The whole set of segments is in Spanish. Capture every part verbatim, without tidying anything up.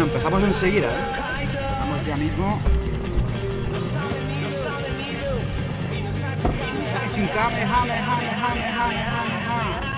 Bueno, empezamos enseguida, ¿eh? Empezamos ya mismo. Sin came, jame, jame, jame, jame, jame, jame.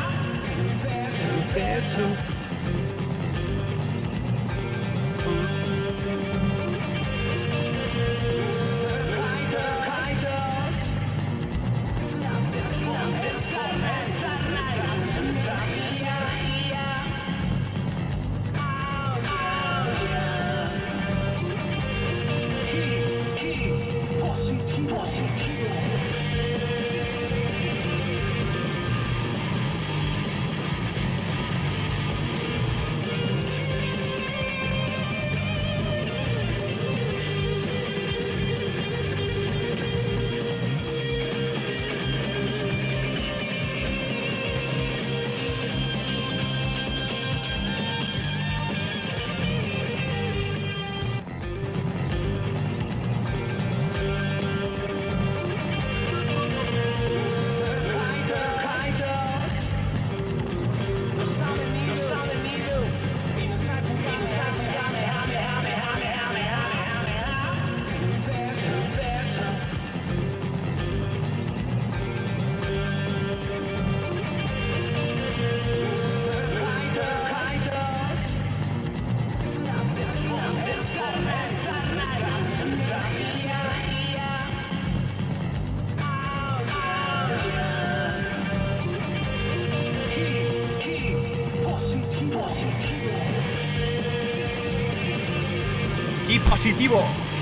Y positivo.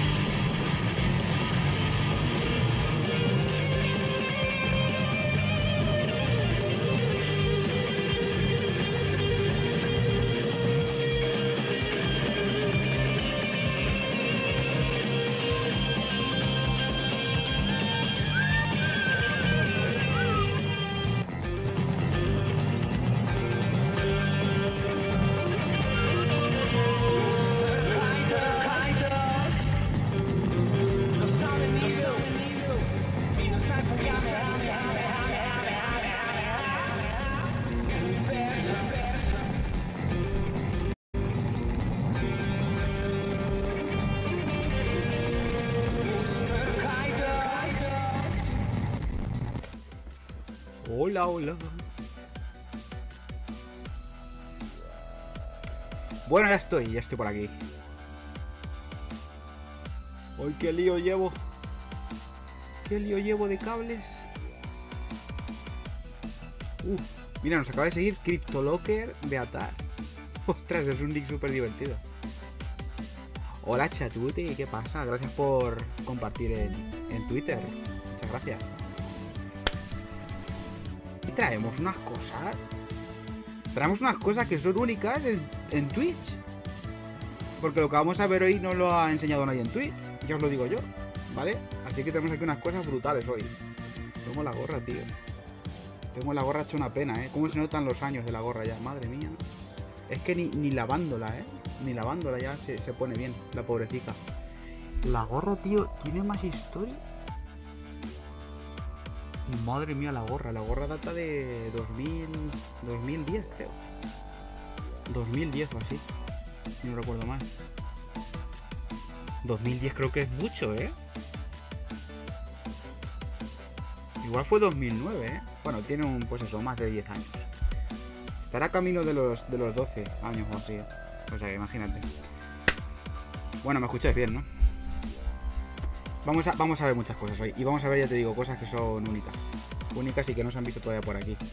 Hola, hola. Bueno, ya estoy, ya estoy por aquí. Hoy qué lío llevo. Qué lío llevo de cables. Uh, mira, nos acaba de seguir CryptoLocker Beatar. Ostras, es un nick súper divertido. Hola, chatute, ¿qué pasa? Gracias por compartir en, en Twitter. Muchas gracias. Y traemos unas cosas. Traemos unas cosas que son únicas en, en Twitch. Porque lo que vamos a ver hoy no lo ha enseñado nadie en Twitch. Ya os lo digo yo, ¿vale? Así que tenemos aquí unas cosas brutales hoy. Tengo la gorra, tío. Tengo la gorra hecha una pena, ¿eh? Cómo se notan los años de la gorra ya, madre mía. Es que ni, ni lavándola, ¿eh? Ni lavándola ya se, se pone bien, la pobrecita. La gorra, tío, ¿tiene más historia? Madre mía, la gorra. La gorra data de dos mil, dos mil diez, creo. dos mil diez o así. No recuerdo mal. dos mil diez creo que es mucho, ¿eh? Igual fue dos mil nueve, ¿eh? Bueno, tiene un, pues eso, más de diez años. Estará camino de los, de los doce años o así, ¿eh? O sea, imagínate. Bueno, me escucháis bien, ¿no? Vamos a, vamos a ver muchas cosas hoy. Y vamos a ver, ya te digo, cosas que son únicas. Únicas y que no se han visto todavía por aquí.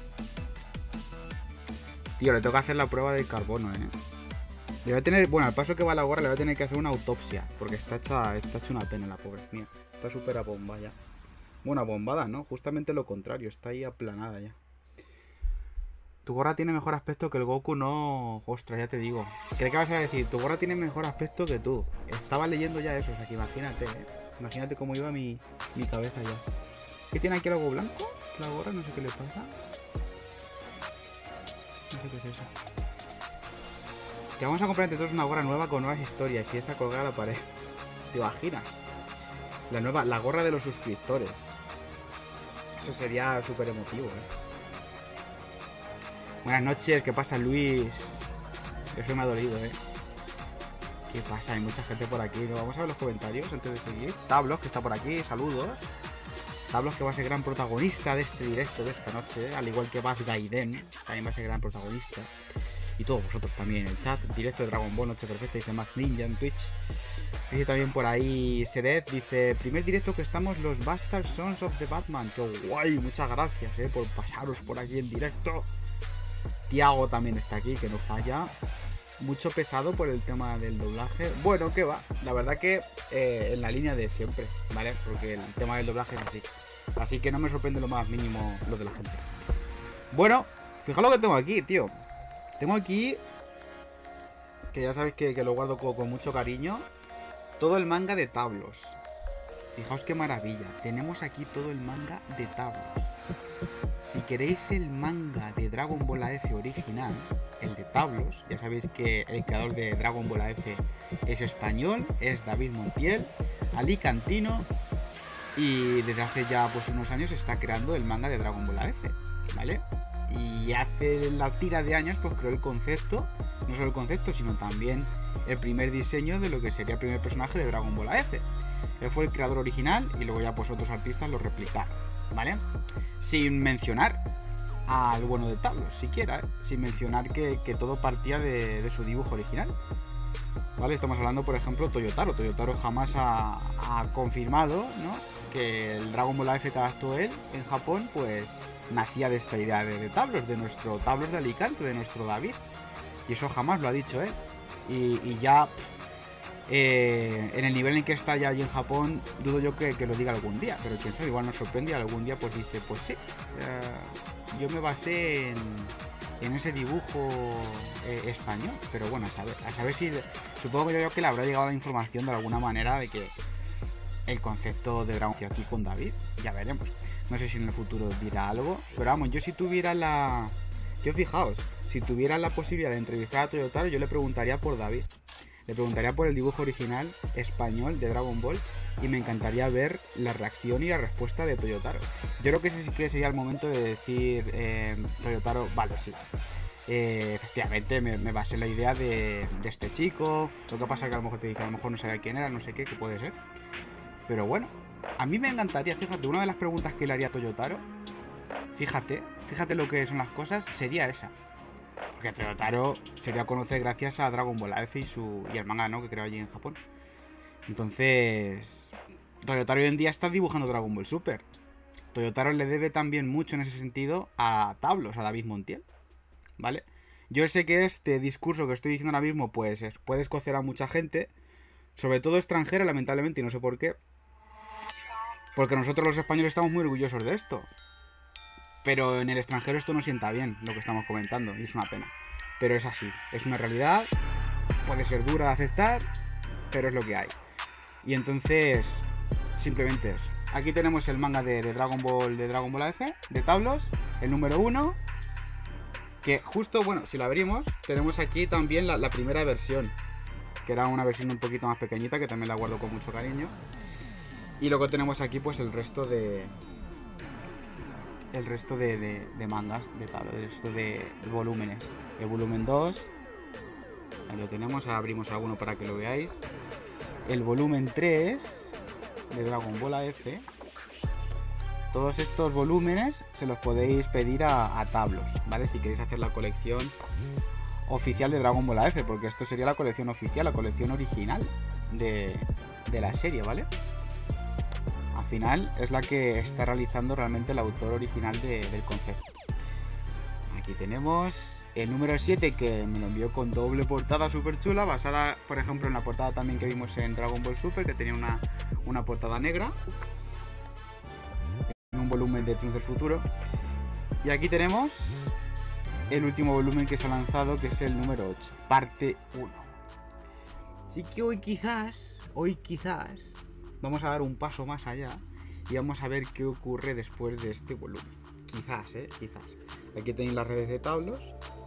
Tío, le toca hacer la prueba del carbono, ¿eh? Le voy a tener... Bueno, al paso que va la gorra le voy a tener que hacer una autopsia. Porque está hecha, está hecha una pena la pobre. Mira, está súper abombada ya. Bueno, abombada, ¿no? Justamente lo contrario. Está ahí aplanada ya. Tu gorra tiene mejor aspecto que el Goku, no... Ostras, ya te digo. ¿Qué vas a decir? Tu gorra tiene mejor aspecto que tú. Estaba leyendo ya eso, o sea que imagínate, ¿eh? Imagínate cómo iba mi, mi cabeza ya. ¿Qué tiene aquí algo blanco? La gorra, no sé qué le pasa. No sé qué es eso. Que vamos a comprar entre todos una gorra nueva con nuevas historias y esa colgada a la pared. ¿Te imaginas? La nueva, la gorra de los suscriptores. Eso sería súper emotivo, ¿eh? Buenas noches, ¿qué pasa, Luis? Eso me ha dolido, ¿eh? ¿Qué pasa? Hay mucha gente por aquí. Vamos a ver los comentarios antes de seguir. Tablos, que está por aquí. Saludos. Tablos, que va a ser gran protagonista de este directo de esta noche. Al igual que Baz Gaiden. También va a ser gran protagonista. Y todos vosotros también en el chat. Directo de Dragon Ball, Noche Perfecta, dice Max Ninja en Twitch. Dice también por ahí Sedez, dice: primer directo que estamos los Bastard Sons of the Batman. Qué guay, muchas gracias eh, por pasaros por aquí en directo. Tiago también está aquí, que no falla. Mucho pesado por el tema del doblaje. Bueno, que va, la verdad que eh, en la línea de siempre, ¿vale? Porque el tema del doblaje es así. Así que no me sorprende lo más mínimo lo de la gente. Bueno, fijaos lo que tengo aquí, tío. Tengo aquí, que ya sabéis que, que lo guardo con, con mucho cariño, todo el manga de Tablos. Fijaos qué maravilla. Tenemos aquí todo el manga de Tablos. Si queréis el manga de Dragon Ball A F original, el de Tablos, ya sabéis que el creador de Dragon Ball A F es español, es David Montiel, alicantino, y desde hace ya pues unos años está creando el manga de Dragon Ball A F, ¿vale? Y hace la tira de años pues creó el concepto, no solo el concepto, sino también el primer diseño de lo que sería el primer personaje de Dragon Ball A F. Él fue el creador original y luego ya pues otros artistas lo replicaron, ¿vale? Sin mencionar al bueno de Tablos, siquiera, ¿eh? Sin mencionar que, que todo partía de, de su dibujo original, ¿vale? Estamos hablando, por ejemplo, Toyotaro. Toyotaro jamás ha, ha confirmado, ¿no?, que el Dragon Ball A F que adaptó él en Japón, pues nacía de esta idea de, de Tablos, de nuestro Tablos de Alicante, de nuestro David. Y eso jamás lo ha dicho él. Y, y ya eh, en el nivel en que está ya allí en Japón, dudo yo que, que lo diga algún día. Pero quién sabe, igual nos sorprende y algún día pues dice, pues sí, eh, yo me basé en, en ese dibujo eh, español. Pero bueno, a saber, a saber si, supongo que yo que le habrá llegado la información de alguna manera de que el concepto de Dragon Ball aquí con David, ya veremos. No sé si en el futuro dirá algo, pero vamos, yo si tuviera la... Yo fijaos, si tuviera la posibilidad de entrevistar a Toyotaro, yo le preguntaría por David. Le preguntaría por el dibujo original español de Dragon Ball y me encantaría ver la reacción y la respuesta de Toyotaro. Yo creo que ese sí que sería el momento de decir, eh, Toyotaro, vale, sí. Eh, efectivamente me, me basé en la idea de, de este chico. Lo que pasa es que a lo mejor te dice, a lo mejor no sabía quién era, no sé qué, que puede ser. Pero bueno, a mí me encantaría, fíjate, una de las preguntas que le haría a Toyotaro, fíjate, fíjate lo que son las cosas, sería esa. Porque Toyotaro se dio a conocer gracias a Dragon Ball A F y, su, y el manga, ¿no?, que creó allí en Japón. Entonces, Toyotaro hoy en día está dibujando Dragon Ball Super. Toyotaro le debe también mucho en ese sentido a Tablos, a David Montiel, ¿vale? Yo sé que este discurso que estoy diciendo ahora mismo pues puede escocer a mucha gente, sobre todo extranjera, lamentablemente, y no sé por qué. Porque nosotros los españoles estamos muy orgullosos de esto. Pero en el extranjero esto no sienta bien, lo que estamos comentando, y es una pena. Pero es así, es una realidad, puede ser dura de aceptar, pero es lo que hay. Y entonces, simplemente eso. Aquí tenemos el manga de, de Dragon Ball, de Dragon Ball A F, de Tablos, el número uno. Que justo, bueno, si lo abrimos, tenemos aquí también la, la primera versión, que era una versión un poquito más pequeñita, que también la guardo con mucho cariño. Y luego tenemos aquí pues el resto de... El resto de, de, de mangas de Tablos, el resto de, de volúmenes. El volumen dos, ahí lo tenemos, ahora abrimos alguno para que lo veáis. El volumen tres de Dragon Ball A F. Todos estos volúmenes se los podéis pedir a, a Tablos, ¿vale? Si queréis hacer la colección oficial de Dragon Ball A F, porque esto sería la colección oficial, la colección original de, de la serie, ¿vale? Al final es la que está realizando realmente el autor original de, del concepto. Aquí tenemos el número siete, que me lo envió con doble portada súper chula, basada, por ejemplo, en la portada también que vimos en Dragon Ball Super, que tenía una, una portada negra, en un volumen de Trunks del Futuro. Y aquí tenemos el último volumen que se ha lanzado, que es el número ocho, parte uno. Así que hoy quizás, hoy quizás... vamos a dar un paso más allá y vamos a ver qué ocurre después de este volumen. Quizás, eh, quizás. Aquí tenéis las redes de Tablos,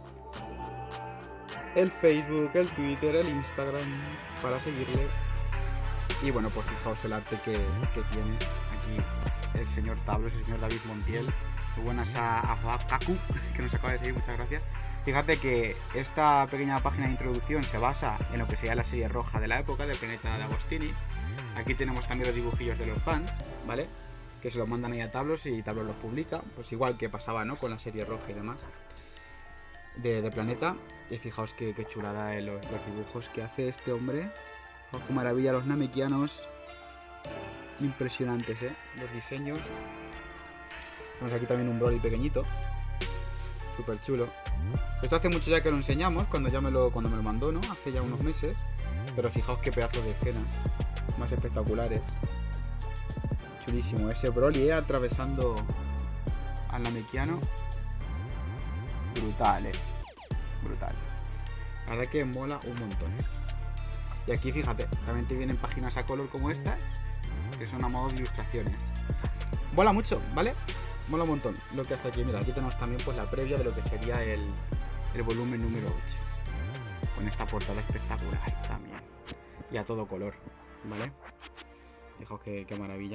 el Facebook, el Twitter, el Instagram, para seguirle. Y bueno, pues fijaos el arte que, que tiene aquí el señor Tablos, el señor David Montiel. Muy buenas a, a Kaku, que nos acaba de seguir, muchas gracias. Fíjate que esta pequeña página de introducción se basa en lo que sería la serie roja de la época del Planeta de Agostini. Aquí tenemos también los dibujillos de los fans, ¿vale? Que se los mandan ahí a Tablos y Tablos los publica. Pues igual que pasaba, ¿no? Con la serie roja y demás. De, de Planeta. Y fijaos que, que chulada de los, los dibujos que hace este hombre. Oh, qué maravilla, los namekianos. Impresionantes, ¿eh? Los diseños. Tenemos aquí también un Broly pequeñito. Súper chulo. Esto hace mucho ya que lo enseñamos, cuando ya me lo, cuando me lo mandó, ¿no? Hace ya unos meses. Pero fijaos qué pedazo de escenas más espectaculares. Chulísimo. Ese Broly, ¿eh? Atravesando al namekiano. Brutal, ¿eh? Brutal. La verdad que mola un montón. Y aquí, fíjate, también te vienen páginas a color como estas, que son a modo de ilustraciones. Mola mucho, ¿vale? Mola un montón lo que hace aquí. Mira, aquí tenemos también pues la previa de lo que sería el, el volumen número ocho. Con esta portada espectacular también. Y a todo color, ¿vale? Fijaos qué, qué maravilla.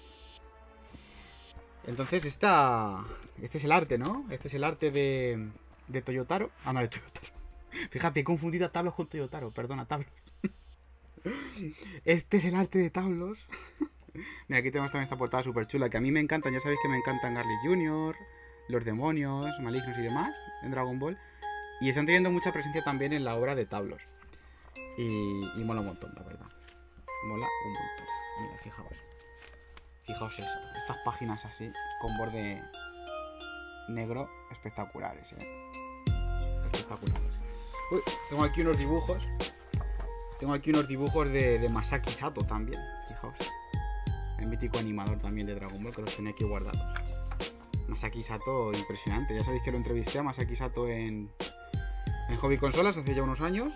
Entonces esta... Este es el arte, ¿no? Este es el arte de... De Toyotaro. Ah, no, de Toyotaro. Fíjate, he confundido a Tablos con Toyotaro. Perdona, Tablos. Este es el arte de Tablos. Mira, aquí tenemos también esta portada súper chula, que a mí me encantan. Ya sabéis que me encantan Garlic junior, los demonios, malignos y demás en Dragon Ball. Y están teniendo mucha presencia también en la obra de Tablos. Y, y mola un montón, la verdad. Mola un montón. Mira, fijaos. Fijaos esto. Estas páginas así, con borde negro, espectaculares, ¿eh? Espectaculares. Uy, tengo aquí unos dibujos. Tengo aquí unos dibujos de, de Masaki Sato también. Fijaos. El mítico animador también de Dragon Ball, que los tenía aquí guardados. Masaki Sato, impresionante. Ya sabéis que lo entrevisté a Masaki Sato en, en Hobby Consolas hace ya unos años.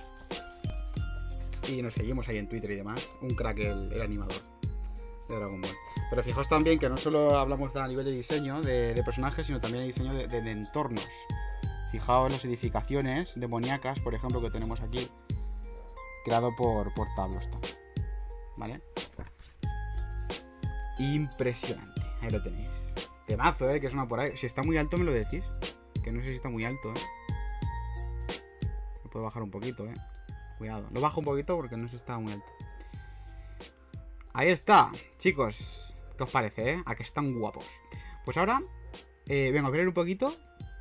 Y nos seguimos ahí en Twitter y demás. Un crack el, el animador de Dragon Ball. Pero fijaos también que no solo hablamos a nivel de diseño de, de personajes, sino también de diseño de, de, de entornos. Fijaos las edificaciones demoníacas, por ejemplo, que tenemos aquí. Creado por, por Tablos también. ¿Vale? Impresionante. Ahí lo tenéis. Temazo, ¿eh? Que suena por ahí. Si está muy alto me lo decís. Que no sé si está muy alto, ¿eh? Lo puedo bajar un poquito, ¿eh? Cuidado. Lo bajo un poquito porque no se está muy alto. Ahí está, chicos. ¿Qué os parece, eh? A que están guapos. Pues ahora, eh, venga, a ver un poquito.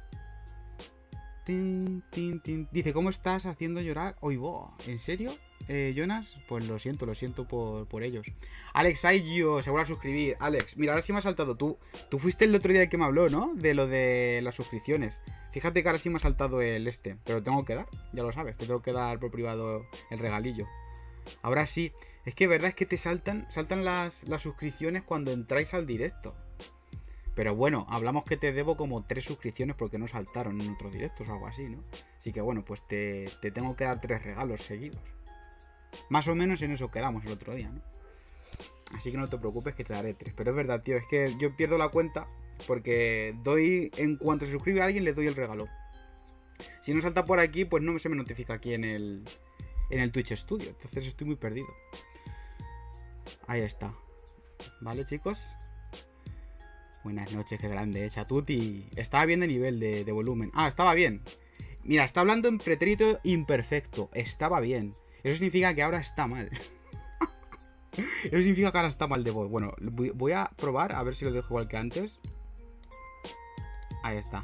Tin, tin, tin. Dice, ¿cómo estás haciendo llorar? Oibo, ¿en serio? Eh, Jonas, pues lo siento, lo siento por, por ellos. Alex Aigio, se vuelve a suscribir. Alex, mira, ahora sí me ha saltado tú. Tú fuiste el otro día el que me habló, ¿no? De lo de las suscripciones. Fíjate que ahora sí me ha saltado el este. Te lo tengo que dar, ya lo sabes. Te tengo que dar por privado el regalillo. Ahora sí. Es que verdad es que te saltan saltan las, las suscripciones cuando entráis al directo. Pero bueno, hablamos que te debo como tres suscripciones porque no saltaron en otros directos o algo así, ¿no? Así que bueno, pues te, te tengo que dar tres regalos seguidos. Más o menos en eso quedamos el otro día, ¿no? Así que no te preocupes que te daré tres. Pero es verdad, tío, es que yo pierdo la cuenta porque doy, en cuanto se suscribe a alguien, le doy el regalo. Si no salta por aquí, pues no se me notifica aquí en el, en el Twitch Studio. Entonces estoy muy perdido. Ahí está. Vale, chicos. Buenas noches, qué grande, ¿eh? Chatuti. Estaba bien de nivel de, de volumen. Ah, estaba bien. Mira, está hablando en pretérito imperfecto. Estaba bien. Eso significa que ahora está mal. Eso significa que ahora está mal de voz. Bueno, voy a probar a ver si lo dejo igual que antes. Ahí está.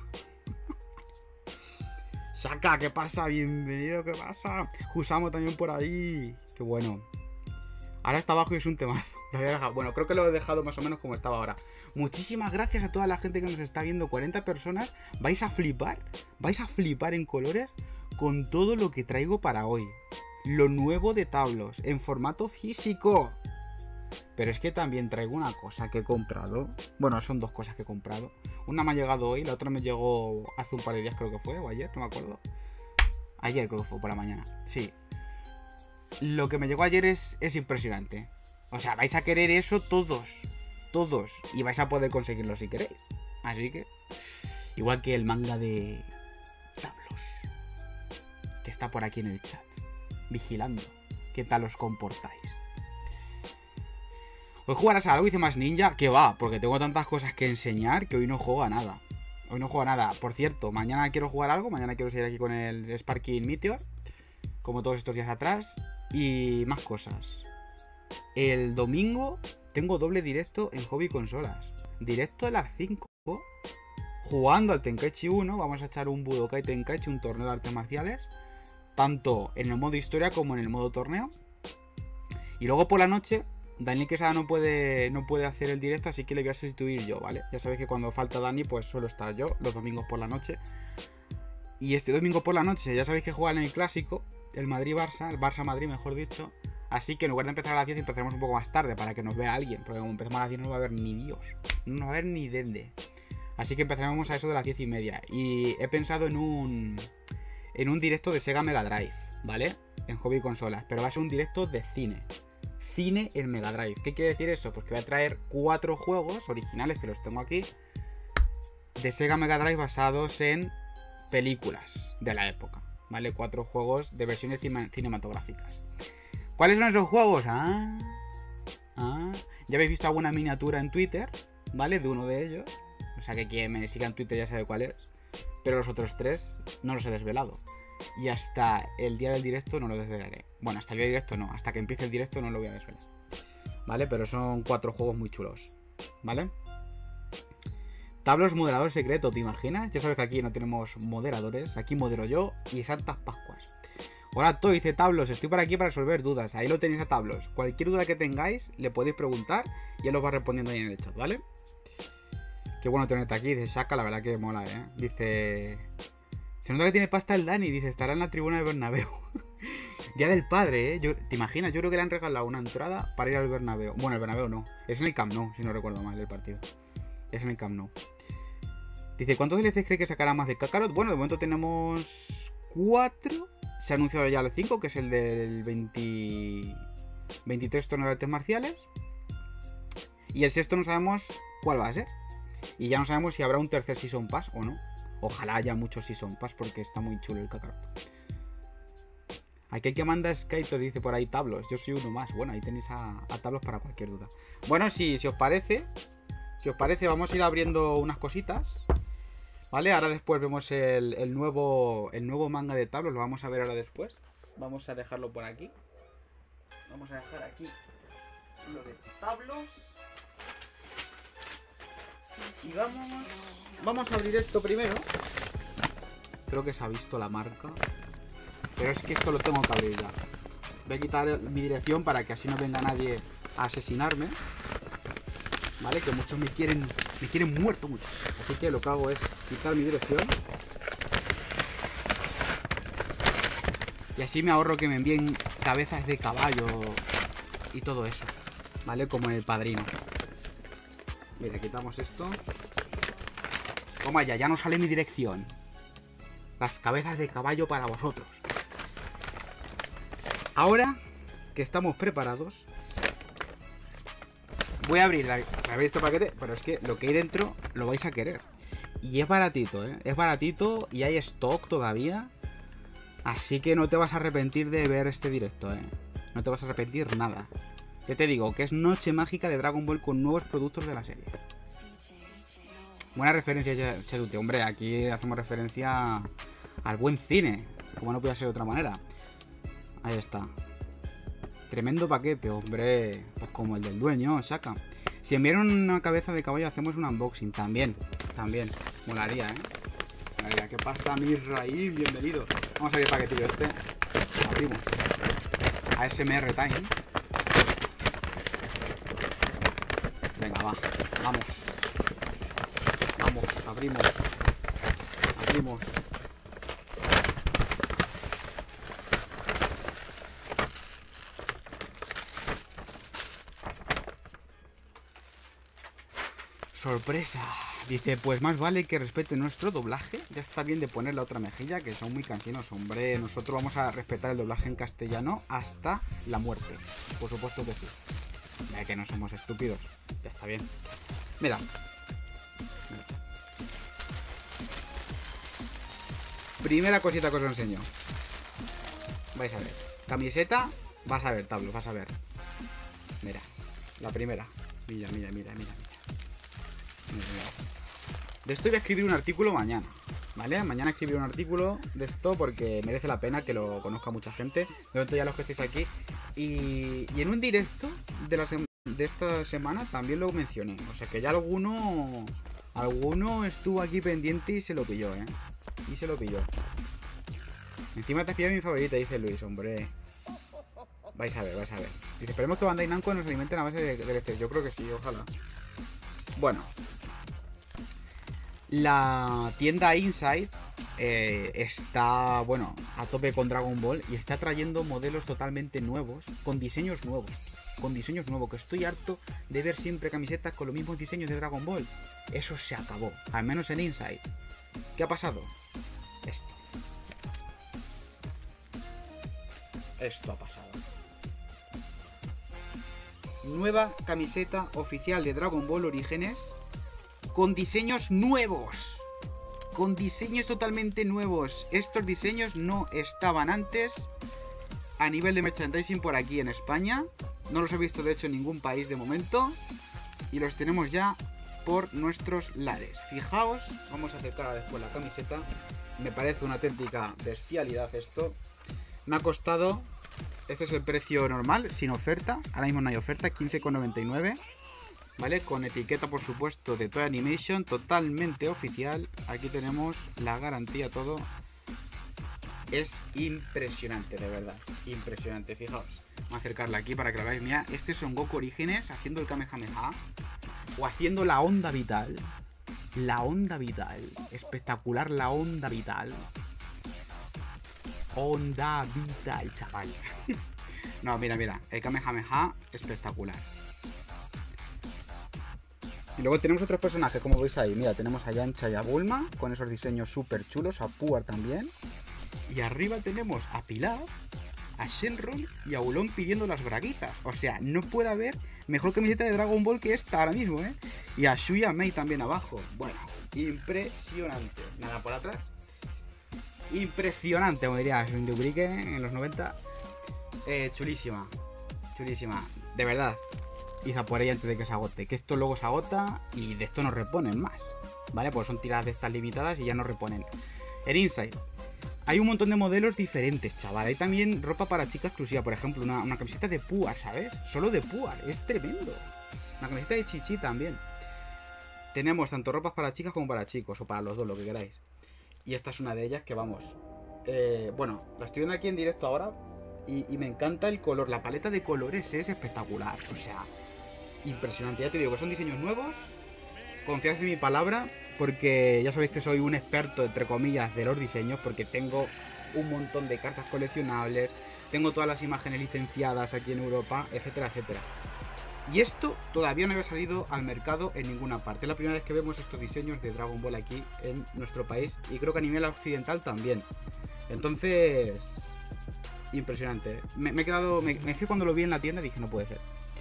Shaka, ¿qué pasa? Bienvenido, ¿qué pasa? Jusamo también por ahí. Qué bueno. Ahora está abajo y es un temazo. Lo voy a dejar. Bueno, creo que lo he dejado más o menos como estaba ahora. Muchísimas gracias a toda la gente que nos está viendo. cuarenta personas. Vais a flipar. Vais a flipar en colores con todo lo que traigo para hoy. Lo nuevo de Tablos en formato físico. Pero es que también traigo una cosa que he comprado. Bueno, son dos cosas que he comprado. Una me ha llegado hoy, la otra me llegó hace un par de días, creo que fue, o ayer, no me acuerdo. Ayer creo que fue por la mañana. Sí. Lo que me llegó ayer es, es impresionante. O sea, vais a querer eso todos. Todos. Y vais a poder conseguirlo si queréis. Así que... Igual que el manga de Tablos, que está por aquí en el chat, vigilando qué tal os comportáis. ¿Hoy jugarás a algo? Dice Más Ninja. Que va, porque tengo tantas cosas que enseñar que hoy no juego a nada. Hoy no juego nada. Por cierto, mañana quiero jugar algo. Mañana quiero seguir aquí con el Sparking Meteor, como todos estos días atrás. Y más cosas. El domingo tengo doble directo en Hobby Consolas. Directo a las cinco. Jugando al Tenkaichi uno. Vamos a echar un Budokai Tenkaichi, un torneo de artes marciales. Tanto en el modo historia como en el modo torneo. Y luego por la noche, Daniel Quesada no puede, no puede hacer el directo, así que le voy a sustituir yo, ¿vale? Ya sabéis que cuando falta Dani, pues suelo estar yo los domingos por la noche. Y este domingo por la noche, ya sabéis que juegan en el clásico, el Madrid-Barça, el Barça-Madrid, mejor dicho. Así que en lugar de empezar a las diez, empezaremos un poco más tarde para que nos vea alguien. Porque como empezamos a las diez no va a haber ni Dios. No va a haber ni dende. Así que empezaremos a eso de las diez y media. Y he pensado en un... En un directo de Sega Mega Drive, ¿vale? En Hobby Consolas. Pero va a ser un directo de cine. Cine en Mega Drive. ¿Qué quiere decir eso? Pues que voy a traer cuatro juegos originales, que los tengo aquí, de Sega Mega Drive basados en películas de la época, ¿vale? Cuatro juegos de versiones cinematográficas. ¿Cuáles son esos juegos? Ah, ah, ya habéis visto alguna miniatura en Twitter, ¿vale? De uno de ellos. O sea que quien me siga en Twitter ya sabe cuál es. Pero los otros tres no los he desvelado. Y hasta el día del directo no lo desvelaré. Bueno, hasta el día del directo no. Hasta que empiece el directo no lo voy a desvelar. ¿Vale? Pero son cuatro juegos muy chulos. ¿Vale? Tablos moderador secreto, ¿te imaginas? Ya sabes que aquí no tenemos moderadores. Aquí modero yo y Santas Pascuas. Hola, Toy, dice Tablos. Estoy por aquí para resolver dudas. Ahí lo tenéis a Tablos. Cualquier duda que tengáis, le podéis preguntar y él os va respondiendo ahí en el chat, ¿vale? Qué bueno tenerte aquí, dice Shaka, la verdad que mola, ¿eh? Dice... Se nota que tiene pasta el Dani, dice, estará en la tribuna del Bernabéu. Día del padre, ¿eh? Yo, ¿te imaginas? Yo creo que le han regalado una entrada para ir al Bernabéu. Bueno, el Bernabéu no, es en el Camp Nou, si no recuerdo mal el partido. Es en el Camp Nou. Dice, ¿cuántos D L Cs cree que sacará más de Kakarot? Bueno, de momento tenemos cuatro. Se ha anunciado ya el cinco, que es el del veinte... veintitrés torneos de artes marciales. Y el sexto no sabemos cuál va a ser. Y ya no sabemos si habrá un tercer Season Pass o no. Ojalá haya muchos Season Pass porque está muy chulo el Kakarot. Aquel que manda Skytor dice por ahí Tablos. Yo soy uno más. Bueno, ahí tenéis a, a Tablos para cualquier duda. Bueno, si, si os parece, si os parece, vamos a ir abriendo unas cositas. ¿Vale? Ahora después vemos el, el, nuevo, el nuevo manga de Tablos. Lo vamos a ver ahora después. Vamos a dejarlo por aquí. Vamos a dejar aquí lo de Tablos. Y vamos, vamos a abrir esto primero. Creo que se ha visto la marca. Pero es que esto lo tengo que abrir ya. Voy a quitar mi dirección para que así no venga nadie a asesinarme. Vale, que muchos me quieren, me quieren muerto mucho. Así que lo que hago es quitar mi dirección. Y así me ahorro que me envíen cabezas de caballo y todo eso. Vale, como en El Padrino. Mira, quitamos esto. Toma ya, ya no sale mi dirección. Las cabezas de caballo para vosotros. Ahora que estamos preparados, voy a abrir, la, a abrir este paquete. Pero es que lo que hay dentro lo vais a querer. Y es baratito, ¿eh? Es baratito y hay stock todavía. Así que no te vas a arrepentir de ver este directo, ¿eh? No te vas a arrepentir nada. Ya te digo, que es noche mágica de Dragon Ball con nuevos productos de la serie. Buena referencia, Chedute. Hombre, aquí hacemos referencia al buen cine, como no puede ser de otra manera. Ahí está. Tremendo paquete, hombre. Pues como el del dueño, saca. Si enviaron una cabeza de caballo, hacemos un unboxing. También, también. Molaría, ¿eh? Molaría. ¿Qué pasa, mi raíz? Bienvenido. Vamos a abrir el paquetillo este. Abrimos. A S M R Time. Venga, va. Vamos. Vamos, abrimos. Abrimos. Sorpresa. Dice, pues más vale que respete nuestro doblaje. Ya está bien de poner la otra mejilla, que son muy cansinos, hombre. Nosotros vamos a respetar el doblaje en castellano hasta la muerte. Por supuesto que sí. Ya que no somos estúpidos. Ya está bien. Mira. Mira. Primera cosita que os enseño. Vais a ver. Camiseta. Vas a ver, Tablo, vas a ver. Mira. La primera. Mira, mira, mira, mira. Mira, mira. De esto voy a escribir un artículo mañana, ¿vale? Mañana escribiré un artículo de esto porque merece la pena que lo conozca mucha gente. De momento ya los que estéis aquí. Y, y en un directo de, la de esta semana también lo mencioné. O sea que ya alguno... Alguno estuvo aquí pendiente y se lo pilló, ¿eh? Y se lo pilló. Encima te has pillado mi favorita, dice Luis, hombre. Vais a ver, vais a ver. Dice, esperemos que Bandai Namco nos alimenten a base de D L C. Yo creo que sí, ojalá. Bueno. La tienda Inside eh, está, bueno, a tope con Dragon Ball y está trayendo modelos totalmente nuevos, con diseños nuevos, con diseños nuevos, que estoy harto de ver siempre camisetas con los mismos diseños de Dragon Ball. Eso se acabó, al menos en Inside. ¿Qué ha pasado? Esto. Esto ha pasado. Nueva camiseta oficial de Dragon Ball Orígenes con diseños nuevos. Con diseños totalmente nuevos. Estos diseños no estaban antes a nivel de merchandising por aquí en España. No los he visto de hecho en ningún país de momento. Y los tenemos ya por nuestros lares. Fijaos, vamos a acercar después la camiseta. Me parece una auténtica bestialidad esto. Me ha costado... Este es el precio normal, sin oferta. Ahora mismo no hay oferta, quince con noventa y nueve. ¿Vale? Con etiqueta, por supuesto, de Toy Animation, totalmente oficial. Aquí tenemos la garantía, todo. Es impresionante, de verdad. Impresionante, fijaos. Vamos a acercarla aquí para que la veáis. Mira, este es Son Goku Orígenes haciendo el Kamehameha. O haciendo la onda vital. La onda vital. Espectacular la onda vital. Onda vital, chaval. No, mira, mira. El Kamehameha espectacular. Y luego tenemos otros personajes, como veis ahí. Mira, tenemos a Yancha y a Bulma, con esos diseños súper chulos. A Puar también. Y arriba tenemos a Pilar, a Shenron y a Ulon pidiendo las braguitas. O sea, no puede haber mejor camiseta de Dragon Ball que esta ahora mismo, ¿eh? Y a Shu y a Mei también abajo. Bueno, impresionante. Nada por atrás. Impresionante, como diría Dubrique en los noventa. Eh, chulísima. Chulísima. De verdad. Id a por ella antes de que se agote. Que esto luego se agota y de esto nos reponen más. ¿Vale? Pues son tiradas de estas limitadas y ya nos reponen. En Inside hay un montón de modelos diferentes, chaval. Hay también ropa para chica exclusiva. Por ejemplo, una, una camiseta de Puar, ¿sabes? Solo de Puar. Es tremendo. Una camiseta de Chichi también. Tenemos tanto ropas para chicas como para chicos. O para los dos, lo que queráis. Y esta es una de ellas que vamos. Eh, bueno, la estoy viendo aquí en directo ahora. Y, y me encanta el color. La paleta de colores es espectacular. O sea, impresionante. Ya te digo que son diseños nuevos. Confiad en mi palabra. Porque ya sabéis que soy un experto, entre comillas, de los diseños. Porque tengo un montón de cartas coleccionables. Tengo todas las imágenes licenciadas aquí en Europa, etcétera, etcétera. Y esto todavía no había salido al mercado en ninguna parte. Es la primera vez que vemos estos diseños de Dragon Ball aquí en nuestro país. Y creo que a nivel occidental también. Entonces... impresionante. Me, me he quedado... Me, es que cuando lo vi en la tienda dije, no puede ser.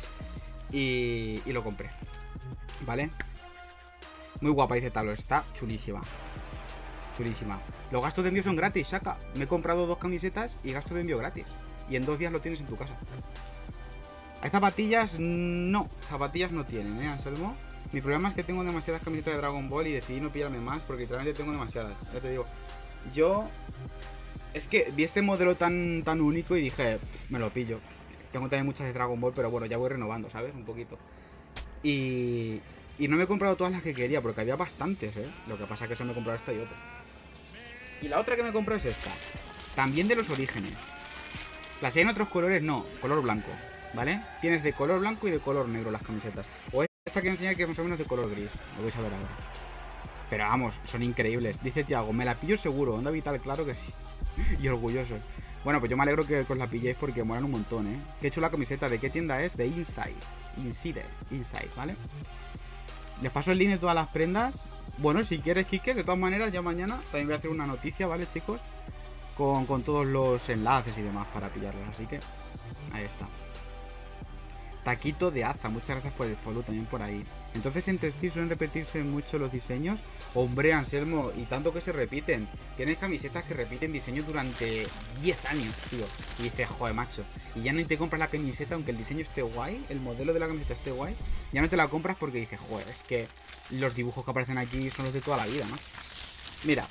Y, y lo compré. ¿Vale? Muy guapa, dice Talos. Está chulísima. Chulísima. Los gastos de envío son gratis, saca. Me he comprado dos camisetas y gasto de envío gratis. Y en dos días lo tienes en tu casa. ¿Hay zapatillas? No. Zapatillas no tienen, ¿eh, Anselmo? Mi problema es que tengo demasiadas camisetas de Dragon Ball y decidí no pillarme más porque literalmente tengo demasiadas. Ya te digo. Yo... es que vi este modelo tan, tan único y dije, me lo pillo. Tengo también muchas de Dragon Ball, pero bueno, ya voy renovando, ¿sabes? Un poquito. Y... y no me he comprado todas las que quería, porque había bastantes, ¿eh? Lo que pasa es que solo me he comprado esta y otra. Y la otra que me compré es esta. También de los orígenes. Las hay en otros colores, no. Color blanco, ¿vale? Tienes de color blanco y de color negro las camisetas. O esta que enseña que es más o menos de color gris. Lo vais a ver ahora. Pero vamos, son increíbles. Dice Tiago, me la pillo seguro. Onda vital, claro que sí. Y orgullosos. Bueno, pues yo me alegro que os la pilléis porque molan un montón, ¿eh? Qué chula camiseta. ¿De qué tienda es? De Inside. Inside. Inside, ¿vale? Les paso el link de todas las prendas. Bueno, si quieres, Kike, de todas maneras, ya mañana también voy a hacer una noticia, ¿vale, chicos? Con, con todos los enlaces y demás para pillarlos. Así que, ahí está. Taquito de Aza, muchas gracias por el follow también por ahí. Entonces entre Steel suelen repetirse mucho los diseños. Hombre, Anselmo, y tanto que se repiten. Tienes camisetas que repiten diseños durante diez años, tío. Y dices, joder, macho. Y ya no te compras la camiseta, aunque el diseño esté guay, el modelo de la camiseta esté guay, ya no te la compras porque dices, joder, es que los dibujos que aparecen aquí son los de toda la vida, ¿no? Mira.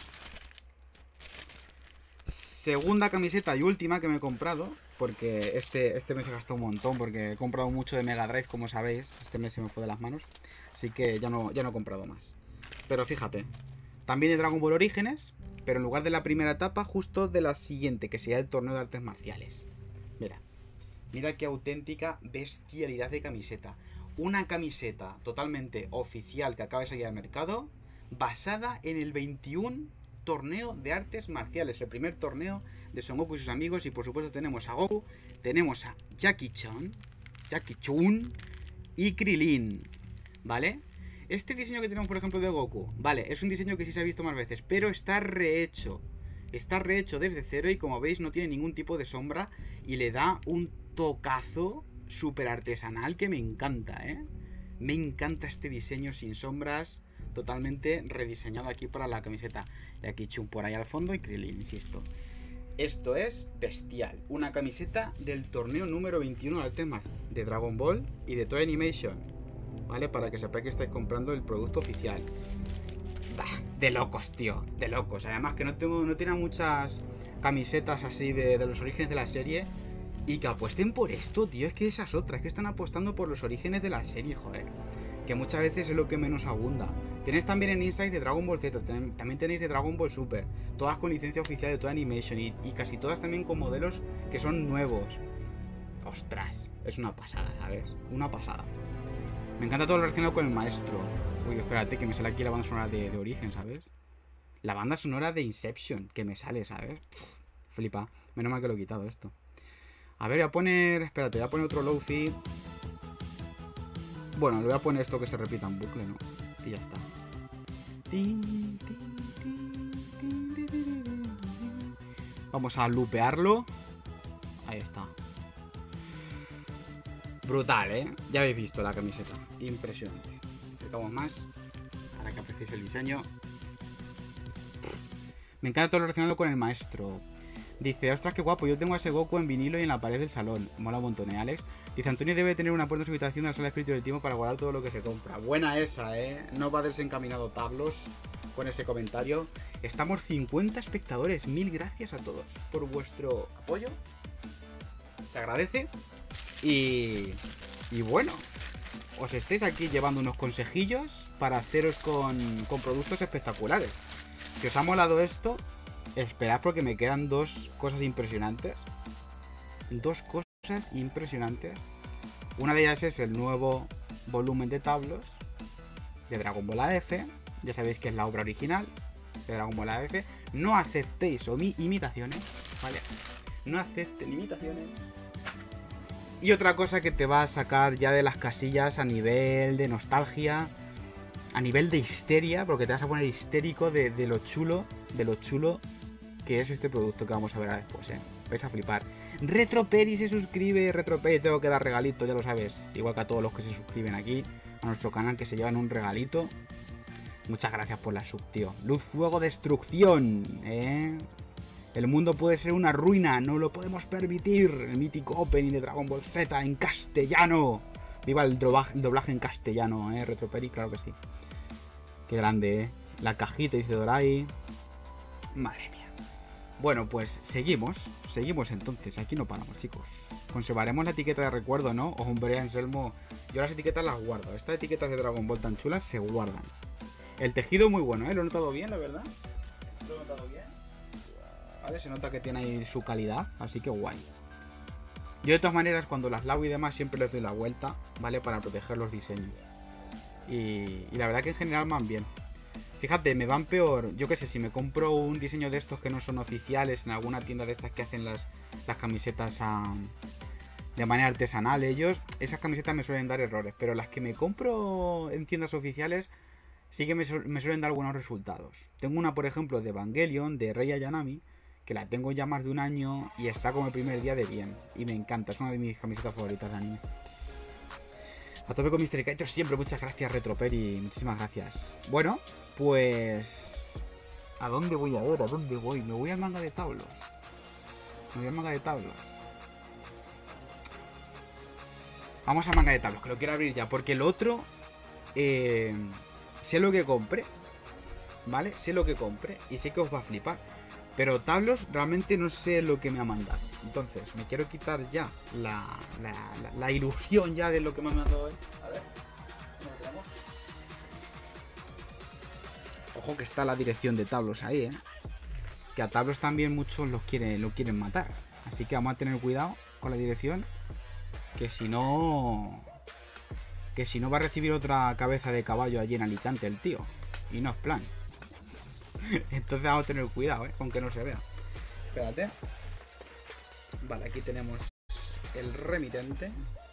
Segunda camiseta y última que me he comprado, porque este, este mes he gastado un montón, porque he comprado mucho de Mega Drive, como sabéis. Este mes se me fue de las manos, así que ya no, ya no he comprado más. Pero fíjate, también de Dragon Ball Orígenes, pero en lugar de la primera etapa, justo de la siguiente, que sería el torneo de artes marciales. Mira, mira qué auténtica bestialidad de camiseta. Una camiseta totalmente oficial que acaba de salir al mercado, basada en el veintiuno torneo de artes marciales, el primer torneo de Son Goku y sus amigos. Y por supuesto tenemos a Goku, tenemos a Jackie Chan, Jackie Chun y Krilin, ¿vale? Este diseño que tenemos, por ejemplo, de Goku, vale, es un diseño que sí se ha visto más veces, pero está rehecho. Está rehecho desde cero y, como veis, no tiene ningún tipo de sombra y le da un tocazo súper artesanal que me encanta, ¿eh? Me encanta este diseño sin sombras, totalmente rediseñado aquí para la camiseta. Y aquí Chun por ahí al fondo y Krilin, insisto. Esto es bestial. Una camiseta del torneo número veintiuno de artes marciales de Dragon Ball y de Toei Animation, ¿vale? Para que sepáis que estáis comprando el producto oficial. Bah, de locos, tío, de locos. Además que no tengo, no tiene muchas camisetas así de, de los orígenes de la serie. Y que apuesten por esto, tío. Es que esas otras, que están apostando por los orígenes de la serie, joder. Que muchas veces es lo que menos abunda. Tenéis también en Inside de Dragon Ball Z, también tenéis de Dragon Ball Super, todas con licencia oficial de Toei Animation y, y casi todas también con modelos que son nuevos. Ostras, es una pasada, ¿sabes? Una pasada. Me encanta todo lo relacionado con el maestro. Uy, espérate, que me sale aquí la banda sonora de, de Origen, ¿sabes? La banda sonora de Inception, que me sale, ¿sabes? Pff, flipa, menos mal que lo he quitado esto. A ver, voy a poner... Espérate, voy a poner otro Low-Fi. Bueno, le voy a poner esto que se repita en bucle, ¿no? Y ya está. Vamos a lupearlo. Ahí está. Brutal, ¿eh? Ya habéis visto la camiseta. Impresionante. Acercamos más para que apreciéis el diseño. Me encanta todo lo relacionado con el maestro. Dice, ostras, qué guapo, yo tengo a ese Goku en vinilo y en la pared del salón. Mola un montón, ¿eh, Alex? Dice, Antonio debe tener una puerta en su habitación de la sala de espíritu del tiempo para guardar todo lo que se compra. Buena esa, ¿eh? No va desencaminado Pablos con ese comentario. Estamos cincuenta espectadores. Mil gracias a todos por vuestro apoyo. Se agradece. Y... Y bueno, os estáis aquí llevando unos consejillos para haceros con, con productos espectaculares. Si os ha molado esto... Esperad porque me quedan dos cosas impresionantes. Dos cosas impresionantes. Una de ellas es el nuevo volumen de tablos de Dragon Ball A F. Ya sabéis que es la obra original de Dragon Ball A F. No aceptéis imitaciones, ¿vale? No acepten imitaciones. Y otra cosa que te va a sacar ya de las casillas a nivel de nostalgia, a nivel de histeria, porque te vas a poner histérico de, de lo chulo, de lo chulo que es este producto que vamos a ver después, ¿eh? Vais a flipar. Retroperi se suscribe, Retroperi, tengo que dar regalito, ya lo sabes. Igual que a todos los que se suscriben aquí a nuestro canal, que se llevan un regalito. Muchas gracias por la sub, tío. Luz, fuego, destrucción, ¿eh? El mundo puede ser una ruina, no lo podemos permitir. El mítico opening de Dragon Ball Z en castellano. Viva el doblaje, el doblaje en castellano, ¿eh? Retroperi, claro que sí. Qué grande, ¿eh? La cajita, dice Dorai. Madre mía. Bueno, pues seguimos. Seguimos entonces. Aquí no paramos, chicos. Conservaremos la etiqueta de recuerdo, ¿no? Os hombre, Anselmo. Yo las etiquetas las guardo. Estas etiquetas de Dragon Ball tan chulas se guardan. El tejido muy bueno, ¿eh? Lo he notado bien, la verdad. Lo he notado bien. Vale, se nota que tiene ahí su calidad. Así que guay. Yo de todas maneras, cuando las lavo y demás, siempre les doy la vuelta, ¿vale? Para proteger los diseños. Y, y la verdad que en general van bien. Fíjate, me van peor, yo qué sé, si me compro un diseño de estos que no son oficiales en alguna tienda de estas que hacen las, las camisetas a, de manera artesanal ellos, esas camisetas me suelen dar errores, pero las que me compro en tiendas oficiales sí que me, me suelen dar buenos resultados. Tengo una, por ejemplo, de Evangelion, de Rei Ayanami, que la tengo ya más de un año y está como el primer día de bien, y me encanta, es una de mis camisetas favoritas de anime. A tope con mister Kaito siempre, muchas gracias Retroperi, muchísimas gracias. Bueno, pues... ¿A dónde voy ahora? ¿A dónde voy? Me voy al manga de tablos. Me voy al manga de tablos. Vamos a manga de tablos, que lo quiero abrir ya. Porque el otro... Eh, sé lo que compré. ¿Vale? Sé lo que compré. Y sé que os va a flipar. Pero tablos realmente no sé lo que me ha mandado. Entonces, me quiero quitar ya la, la, la, la ilusión ya de lo que me ha mandado él. A ver. ¿Cómo lo tenemos? Ojo que está la dirección de tablos ahí, ¿eh? Que a tablos también muchos los quieren, lo quieren matar. Así que vamos a tener cuidado con la dirección. Que si no... Que si no va a recibir otra cabeza de caballo allí en Alicante el tío. Y no es plan. Entonces vamos a tener cuidado, ¿eh? Aunque no se vea. Espérate. Vale, aquí tenemos el remitente.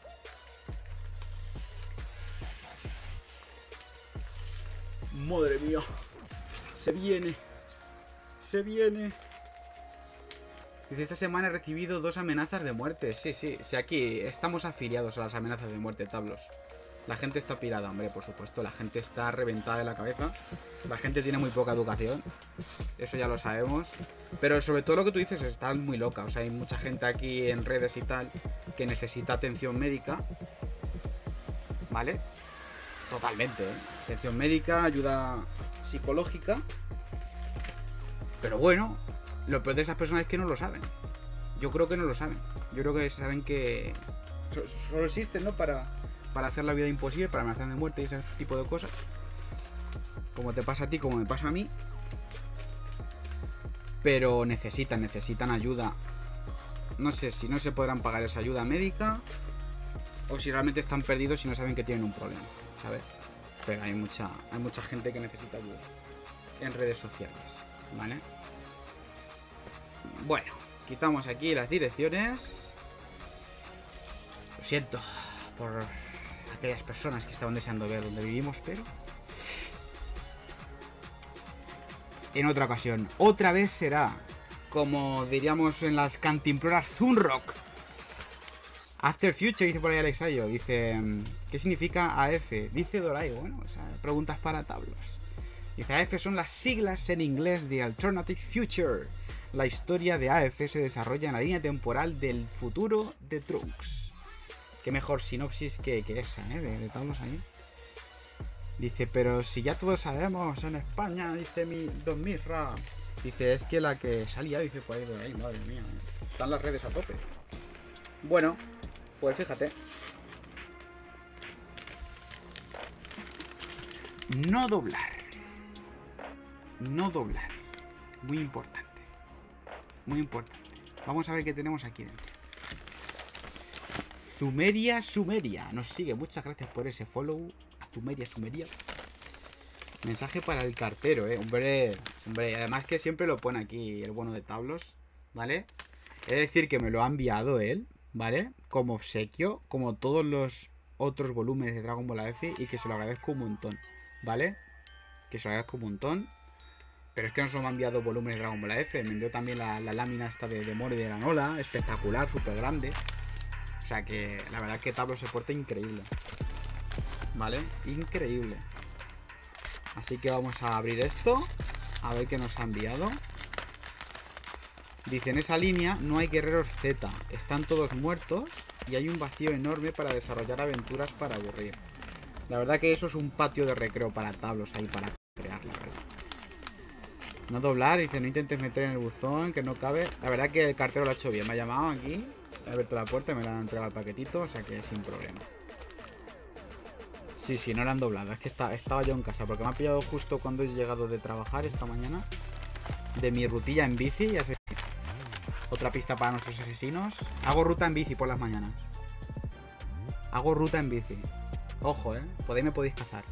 Madre mía. Se viene. Se viene. Dice, esta semana he recibido dos amenazas de muerte. Sí, sí, sí, aquí estamos afiliados a las amenazas de muerte, tablos. La gente está pirada, hombre, por supuesto. La gente está reventada de la cabeza. La gente tiene muy poca educación. Eso ya lo sabemos. Pero sobre todo lo que tú dices, está muy loca. O sea, hay mucha gente aquí en redes y tal que necesita atención médica. ¿Vale? Totalmente, ¿eh? Atención médica, ayuda psicológica. Pero bueno, lo peor de esas personas es que no lo saben. Yo creo que no lo saben. Yo creo que saben que solo existen, ¿no? Para, para hacer la vida imposible, para amenazar de muerte y ese tipo de cosas. Como te pasa a ti, como me pasa a mí. Pero necesitan, necesitan ayuda. No sé si no se podrán pagar esa ayuda médica o si realmente están perdidos y no saben que tienen un problema, ¿sabes? Pero hay mucha, hay mucha gente que necesita ayuda en redes sociales, ¿vale? Bueno, quitamos aquí las direcciones. Lo siento por aquellas personas que estaban deseando ver dónde vivimos, pero en otra ocasión, otra vez será, como diríamos en las cantimploras Zunrock. After Future, dice por ahí Alex Ayo, dice, ¿qué significa A F? Dice Doray, bueno, o sea, preguntas para tablos. Dice, A F son las siglas en inglés de Alternative Future. La historia de A F se desarrolla en la línea temporal del futuro de Trunks. Qué mejor sinopsis que, que esa, ¿eh? De, de tablos ahí. Dice, pero si ya todos sabemos en España, dice mi Don Mirra. Dice, es que la que salía, dice por ahí, de ahí, madre mía. Están las redes a tope. Bueno, pues fíjate. No doblar. No doblar. Muy importante. Muy importante. Vamos a ver qué tenemos aquí dentro. Zumeria Sumeria. Nos sigue. Muchas gracias por ese follow. A Zumeria Sumeria. Mensaje para el cartero, eh. Hombre, hombre. Además que siempre lo pone aquí el bueno de tablos. ¿Vale? Es decir, que me lo ha enviado él. ¿Vale? Como obsequio. Como todos los otros volúmenes de Dragon Ball A F. Y que se lo agradezco un montón. ¿Vale? Que se lo agradezco un montón. Pero es que no solo me ha enviado volúmenes de Dragon Ball A F. Me envió también la, la lámina esta de, de Mori de Granola. Espectacular, súper grande. O sea que la verdad es que Tablo se porta increíble. ¿Vale? Increíble. Así que vamos a abrir esto. A ver qué nos ha enviado. Dice, en esa línea no hay guerreros Z. Están todos muertos. Y hay un vacío enorme para desarrollar aventuras para aburrir. La verdad que eso es un patio de recreo para Tablos ahí para crear, la verdad. No doblar, dice, no intentes meter en el buzón, que no cabe. La verdad que el cartero lo ha hecho bien. Me ha llamado aquí, he abierto la puerta y me le han entregado el paquetito, o sea que sin problema. Sí, sí, no lo han doblado. Es que está, estaba yo en casa, porque me ha pillado justo cuando he llegado de trabajar esta mañana. De mi rutilla en bici, ya sé. Otra pista para nuestros asesinos. Hago ruta en bici por las mañanas. Hago ruta en bici. Ojo, eh. Podéis me podéis cazar.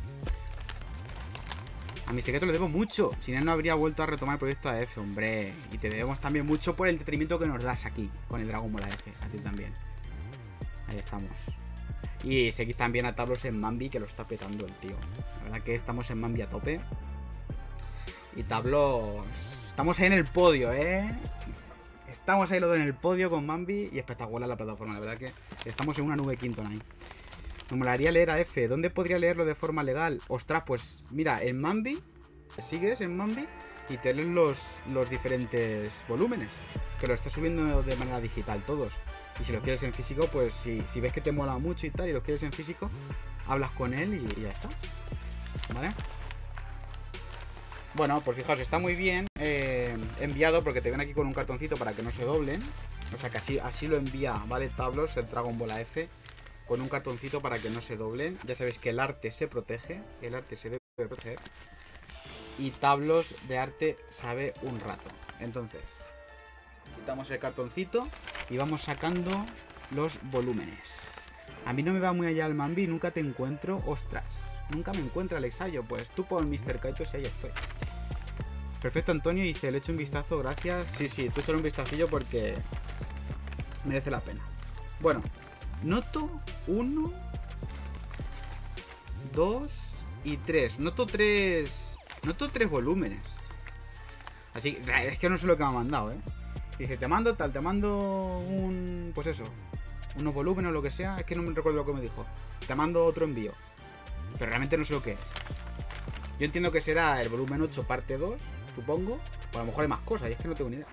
A mi secreto le debo mucho. Sin él no habría vuelto a retomar el proyecto A F, hombre. Y te debemos también mucho por el entretenimiento que nos das aquí con el Dragon Ball A F. A ti también. Ahí estamos. Y seguid también a Tablos en Mambi, que lo está petando el tío. La verdad que estamos en Mambi a tope. Y Tablos... Estamos ahí en el podio, ¿eh? Estamos ahí lo en el podio con Mambi. Y espectacular la plataforma. La verdad que estamos en una nube Quinton ahí. Me molaría leer A F. ¿Dónde podría leerlo de forma legal? Ostras, pues mira, en Mambi, sigues en Mambi y te lees los, los diferentes volúmenes. Que lo está subiendo de manera digital todos. Y si los quieres en físico, pues si, si ves que te mola mucho y tal, y los quieres en físico, hablas con él y, y ya está. ¿Vale? Bueno, pues fijaos, está muy bien eh, enviado porque te ven aquí con un cartoncito para que no se doblen. O sea que así, así lo envía, ¿vale? Tablos, el Dragon Ball A F, con un cartoncito para que no se doblen. Ya sabéis que el arte se protege, el arte se debe proteger. Y Tablos de arte sabe un rato. Entonces, quitamos el cartoncito y vamos sacando los volúmenes. A mí no me va muy allá el Mambi, nunca te encuentro. Ostras, nunca me encuentra Alexayo. Pues tú pon mister Kaitos y ahí estoy. Perfecto, Antonio dice, le echo un vistazo, gracias. Sí, sí, tú échale un vistacillo porque merece la pena. Bueno, noto uno, dos y tres. Noto tres. Noto tres volúmenes. Así que es que no sé lo que me ha mandado, ¿eh? Dice, te mando tal, te mando un... Pues eso, unos volúmenes o lo que sea. Es que no me recuerdo lo que me dijo. Te mando otro envío. Pero realmente no sé lo que es. Yo entiendo que será el volumen ocho parte dos, supongo. O a lo mejor hay más cosas, y es que no tengo ni idea.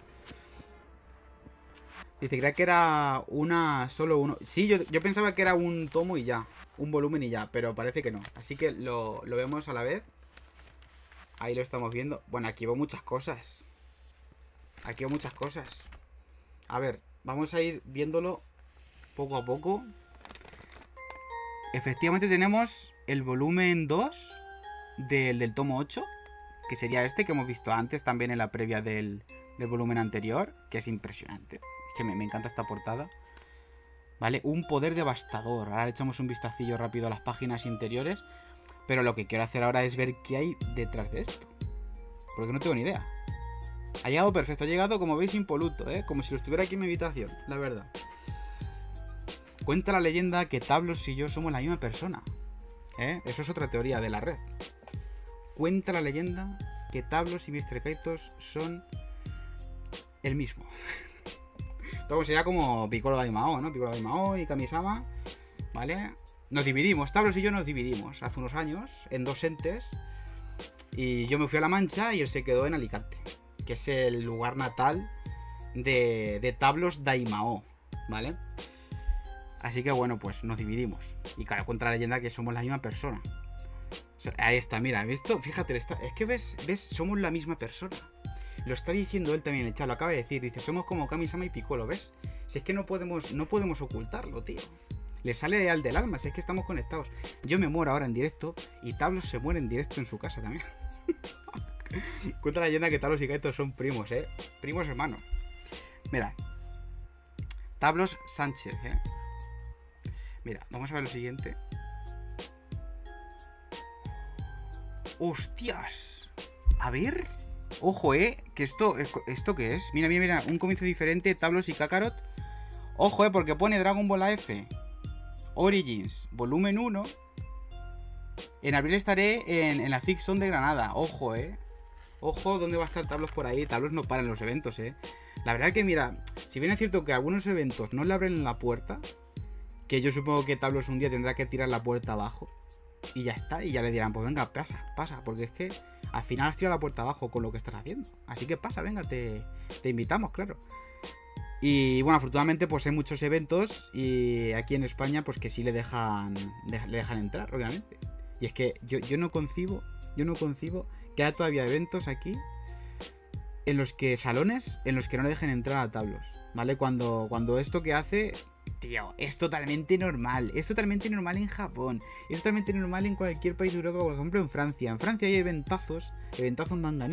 Dice, creía que era una... Solo uno... Sí, yo, yo pensaba que era un tomo y ya. Un volumen y ya, pero parece que no. Así que lo, lo vemos a la vez. Ahí lo estamos viendo. Bueno, aquí veo muchas cosas. Aquí veo muchas cosas. A ver, vamos a ir viéndolo poco a poco. Efectivamente tenemos el volumen dos del, del tomo ocho, que sería este que hemos visto antes también en la previa del, del volumen anterior, que es impresionante. Es que me, me encanta esta portada. Vale, un poder devastador. Ahora le echamos un vistacillo rápido a las páginas interiores. Pero lo que quiero hacer ahora es ver qué hay detrás de esto. Porque no tengo ni idea. Ha llegado perfecto, ha llegado como veis impoluto, ¿eh? Como si lo estuviera aquí en mi habitación, la verdad. Cuenta la leyenda que Tablos y yo somos la misma persona, ¿eh? Eso es otra teoría de la red. Cuenta la leyenda que Tablos y mister Kaitos son el mismo. Todo sería como Piccolo Daimao, ¿no? Piccolo Daimao y Kamisama, ¿vale? Nos dividimos, Tablos y yo nos dividimos hace unos años en dos entes. Y yo me fui a La Mancha y él se quedó en Alicante, que es el lugar natal de, de Tablos Daimao, ¿vale? Así que bueno, pues nos dividimos. Y claro, cuenta la leyenda que somos la misma persona. O sea, ahí está, mira, ¿has visto? Fíjate, está, es que ves, ves, somos la misma persona. Lo está diciendo él también en el chat, lo acaba de decir. Dice, somos como Kamisama y Piccolo, ¿ves? Si es que no podemos, no podemos ocultarlo, tío. Le sale al del alma, si es que estamos conectados. Yo me muero ahora en directo y Tablos se muere en directo en su casa también. Cuenta la leyenda que Tablos y Kaitos son primos, ¿eh? Primos hermanos. Mira. Tablos Sánchez, ¿eh? Mira, vamos a ver lo siguiente. ¡Hostias! A ver. Ojo, ¿eh? Que esto, ¿esto qué es? Mira, mira, mira. Un comienzo diferente, Tablos y Kakarot. Ojo, ¿eh? Porque pone Dragon Ball A F Origins, volumen uno. En abril estaré en, en la Fiction de Granada. Ojo, eh. Ojo, ¿dónde va a estar Tablos por ahí? Tablos no paran los eventos, eh. La verdad que, mira, si bien es cierto que algunos eventos no le abren la puerta, que yo supongo que Tablos un día tendrá que tirar la puerta abajo. Y ya está, y ya le dirán, pues venga, pasa, pasa. Porque es que al final has tirado la puerta abajo con lo que estás haciendo. Así que pasa, venga, te, te invitamos, claro. Y bueno, afortunadamente pues hay muchos eventos y aquí en España pues que sí le dejan, de, le dejan entrar, obviamente. Y es que yo, yo no concibo, yo no concibo que haya todavía eventos aquí en los que, salones, en los que no le dejen entrar a Tablos, ¿vale? Cuando, cuando esto que hace, tío, es totalmente normal, es totalmente normal en Japón, es totalmente normal en cualquier país de Europa, por ejemplo en Francia. En Francia hay eventazos, eventazos manganíes.